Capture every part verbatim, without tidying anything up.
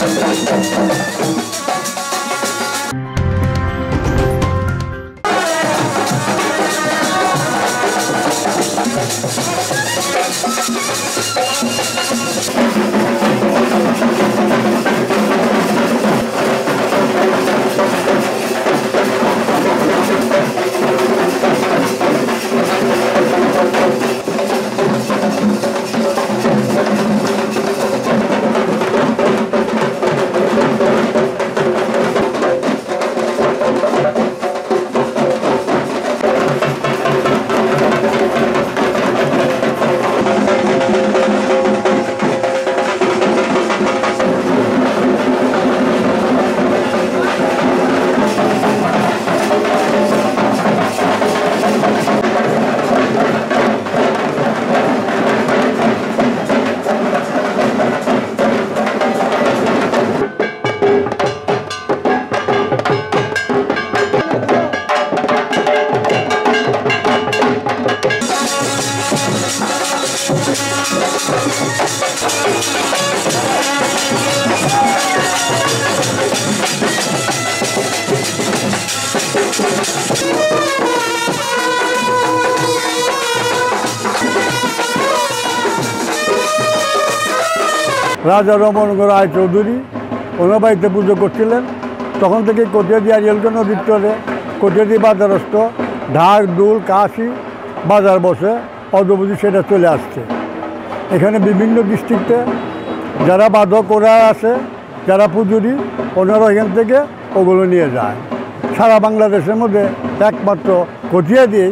রাজা রমণগর রায় চৌধুরী ওনার বাড়িতে পুজো করছিলেন। তখন থেকে কটিয়াদি আরিয়ালকে নদীর চলে কটিয়াদি বাজারস্থ ঢাক দুল কাশি বাজার বসে অদ্যবধি সেটা চলে আসছে। এখানে বিভিন্ন ডিস্ট্রিক্টে যারা বাদক ওরা আছে, যারা পুজুরি ওনারা এখান থেকে ওগুলো নিয়ে যায়। সারা বাংলাদেশের মধ্যে একমাত্র কটিয়াদি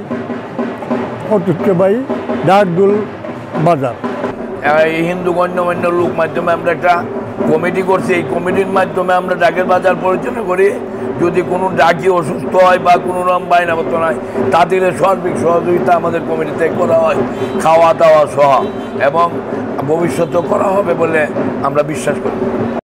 ঐতিহ্যবাহী ঢাক দুল বাজার। এই হিন্দু গণ্যমান্য লোক মাধ্যমে আমরা একটা কমিটি করছি। এই কমিটির মাধ্যমে আমরা ডাকের বাজার পরিচালনা করি। যদি কোনো ডাকি অসুস্থ হয় বা কোনো রকম বায়নাবর্তন হয় তাদের সার্বিক সহযোগিতা আমাদের কমিটিতে করা হয়, খাওয়া দাওয়া সহ, এবং ভবিষ্যতেও করা হবে বলে আমরা বিশ্বাস করি।